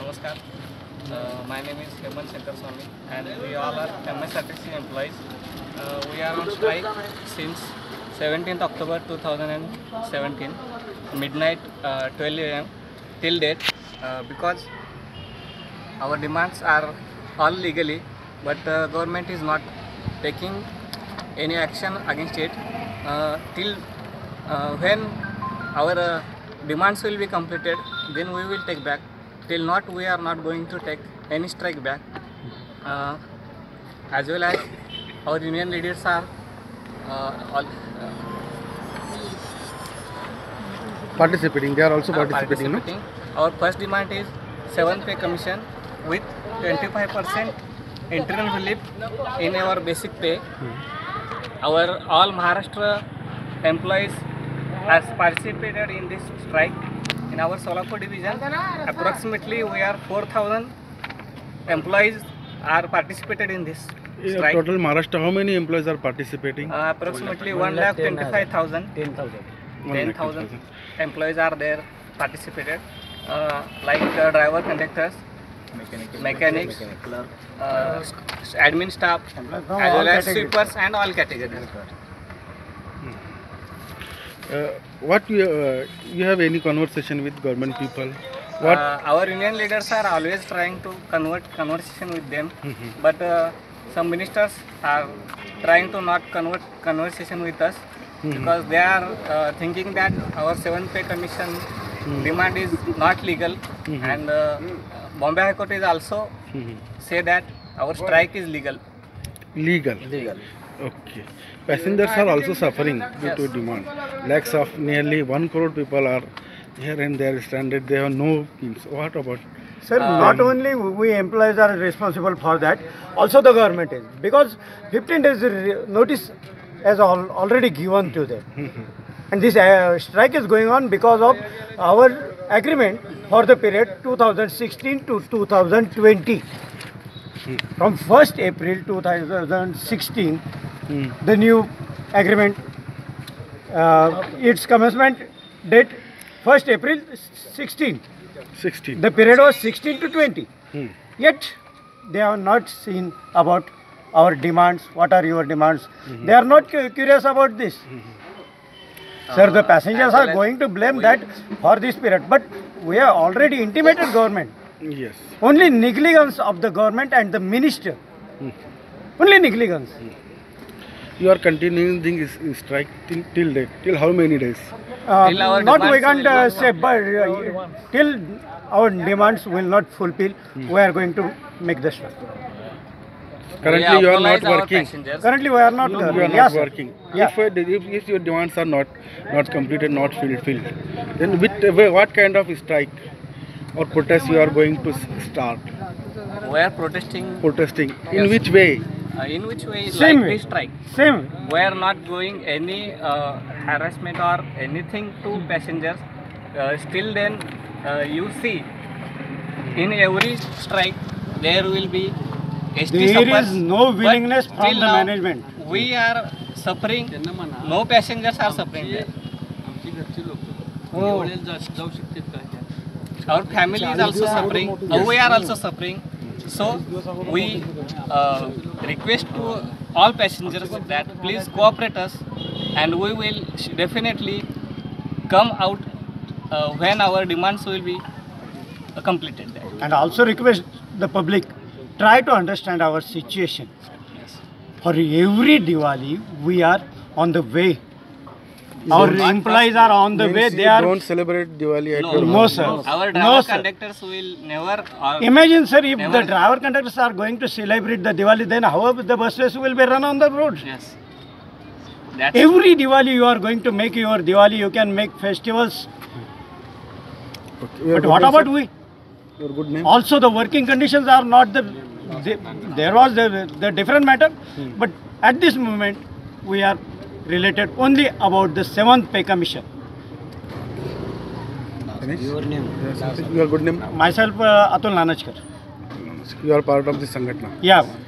Namaskar. My name is Hemant Shankar Swami and we all are MSRTC employees. We are on strike since 17th October 2017, midnight 12 am till date because our demands are all legally, but government is not taking any action against it till when our demands will be completed, then we will take back. Till not, we are not going to take any strike back. As well as our union leaders are all participating. They are also participating. No? Our first demand is 7th pay commission with 25% interim relief in our basic pay. Our all Maharashtra employees has participated in this strike. In our Solapur division, approximately we are 4,000 employees are participated in this strike. Total Maharashtra, how many employees are participating? Approximately 1,25,000. 10,000 employees are there participated, like driver, conductors, mechanics, admin staff, as well as sweepers and all categories. What you have any conversation with government people? What our union leaders are always trying to conversation with them, but some ministers are trying to not convert conversation with us because they are thinking that our 7th pay commission demand is not legal, and Bombay High Court is also say that our strike is legal. Legal. Okay. Passengers are also suffering due to demand. Lakhs of nearly 1 crore people are here and there stranded. They have no means. What about? Sir, not only we employees are responsible for that, also the government is. Because 15 days notice has already given to them. And this strike is going on because of our agreement for the period 2016 to 2020. From 1st April 2016, the new agreement, its commencement date 1st April 16. The period was 16 to 20. Yet they have not seen about our demands. What are your demands? They are not curious about this. Sir, the passengers are going to blame that for this period. But we have already intimated government. Yes. Only negligence of the government and the minister. Only negligence. You are continuing this strike till date. Till how many days? Not we can't say, but till our demands will not fulfill, we are going to make the strike. Currently you are not working. Currently we are not You are not working. Yeah. If your demands are not completed, not fulfilled, then what kind of strike or protest you are going to start? We are protesting. Protesting. In which way? In which way? Same like way. this strike. Same. We are not going any harassment or anything to passengers. Still then, you see, in every strike there will be ST There suffers, is no willingness but from till the now, management. We are suffering. No passengers are suffering there. Our family is also suffering. We are also suffering. So we request to all passengers that please cooperate us, and we will definitely come out when our demands will be completed there. And also request the public, try to understand our situation. For every Diwali, we are on the way. Our employees are on the way. They are. Don't celebrate Diwali at your No, home. sir. Our driver No, sir. conductors will never. Imagine, sir, if Never. the driver conductors are going to celebrate the Diwali, then how the buses will be run on the road? Yes. That's Every Diwali you are going to make your Diwali, you can make festivals. Okay. Your But good what name, about sir? we? Your good name? Also, the working conditions are not there was the different matter, but at this moment we are related only about the 7th pay commission. Finish? Your name? Your good name? Myself, Atul Nanachkar. You are part of the Sangatna. Yeah.